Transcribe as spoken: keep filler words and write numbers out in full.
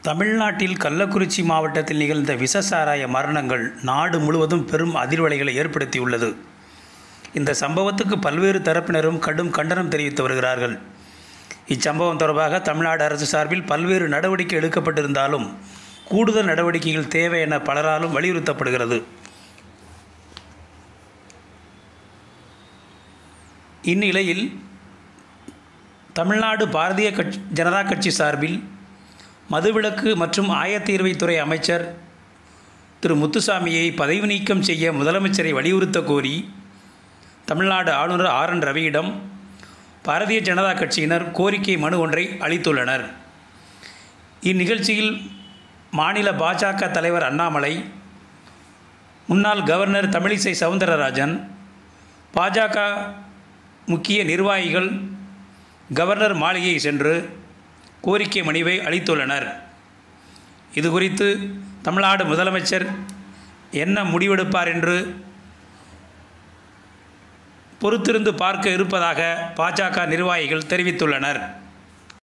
தமிழ்நாட்டில் கள்ளக்குறிச்சி மாவட்டத்தில் நிகழ்ந்த விஷசாராய மரணங்கள் நாடு முழுவதும் பெரும் அதிர்வலைகளை ஏற்படுத்தியுள்ளது. இந்த சம்பவத்துக்கு பல்வேறு தரப்பினரும் கடும் கண்டனம் தெரிவித்து வருகிறார்கள். இச்சம்பவம் தொடர்பாக தமிழ்நாடு அரசு சார்பில் பல்வேறு நடவடிக்கை எடுக்கப்பட்டிருந்தாலும் கூடுதல் நடவடிக்கைகள் தேவை என பலராலும் வலியுறுத்தப்படுகிறது. இந்நிலையில் தமிழ்நாடு பாரதிய கட்சி ஜனதா கட்சி சார்பில் மதுவிலக்கு மற்றும் ஆயத்தீர்வைத்துறை அமைச்சர் திரு முத்துசாமியை பதவி நீக்கம் செய்ய முதலமைச்சரை வலியுறுத்த கோரி தமிழ்நாடு ஆளுநர் ஆர் என் ரவியிடம் பாரதிய ஜனதா கட்சியினர் கோரிக்கை மனு ஒன்றை அளித்துள்ளனர். இந்நிகழ்ச்சியில் மாநில பாஜக தலைவர் அண்ணாமலை, முன்னாள் கவர்னர் தமிழிசை சவுந்தரராஜன், பாஜக முக்கிய நிர்வாகிகள் கவர்னர் மாளிகை சென்று கோரிக்கை மனுவை அளித்துள்ளனர். இது குறித்து தமிழ்நாடு முதலமைச்சர் என்ன முடிவெடுப்பார் என்று பொறுத்திருந்து பார்க்க இருப்பதாக பாஜக நிர்வாகிகள் தெரிவித்துள்ளனர்.